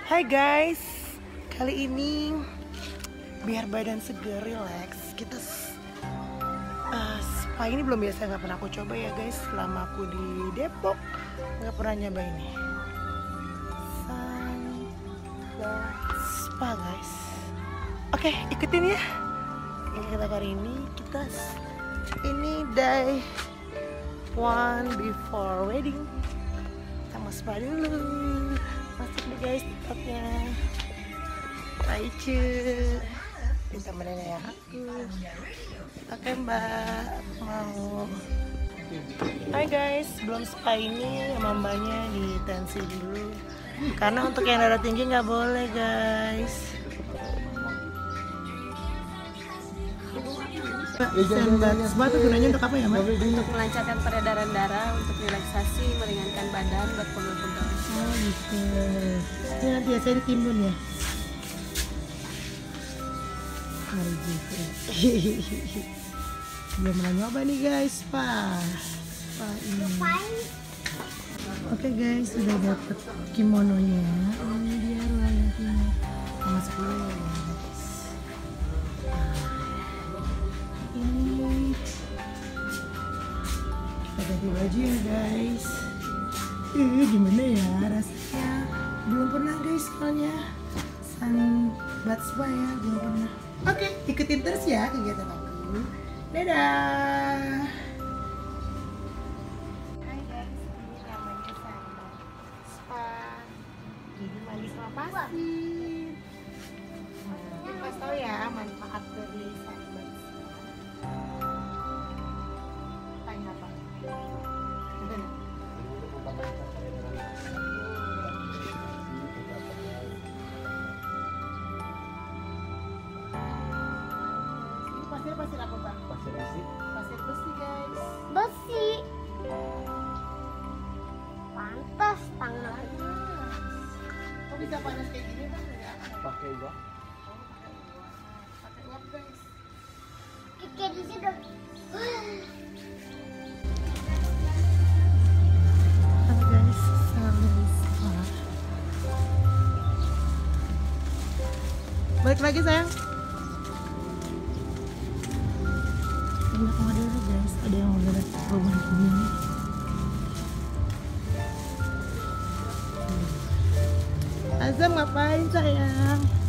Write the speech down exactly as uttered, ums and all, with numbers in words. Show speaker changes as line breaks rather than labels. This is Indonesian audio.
Hai guys, kali ini biar badan segar, relax, kita uh, spa ini belum biasa, nggak pernah aku coba ya guys. Selama aku di Depok nggak pernah nyoba ini. Spa guys. Oke, ikutin ya. Ini kita kali ini kita ini day one before wedding. Kita mau spa dulu. Masuk nih guys tiktoknya. Aicu minta temenin ya aku. Oke mbak, mau. Hai guys, belum spa ini sama mbaknya di tensi dulu. Karena untuk yang darah tinggi nggak boleh guys. Mbak, spa itu gunanya untuk apa ya mbak?
Untuk melancarkan peredaran darah, untuk relaksasi, meringankan badan, buat pegel-pegel.
Oh gitu. Ini nanti ya saya ditimbun ya. Hari gitu. Belum pernah nyoba nih guys spa. Spa ini. Oke guys, sudah dapat kimononya. Ini dia ruangannya. Masuk dulu ya guys. Ini kita ganti baju ya guys. Eh, gimana ya rasanya? Belum pernah guys soalnya. Sunbath spa ya, belum pernah. Oke, ikutin terus ya kegiatan aku. Dadah. Hai guys, ini namanya Sunbath spa. Jadi mandi sama pasir. Nah, pas tahu ya manfaat dari Sunbath spa. Tanya apa? Pasir pasir apa bang?
Pasir besi.
Pasir besi guys.
Besi. Pantas tangan.
Kok bisa panas kayak gini bang?
Pakai uap.
Oh, pakai uap. Pakai uap guys.
Kayak di situ.
Halo guys, sambil spa. Balik lagi sayang. Enak banget dulu guys, ada yang udah rumah ini. Azam ngapain sayang?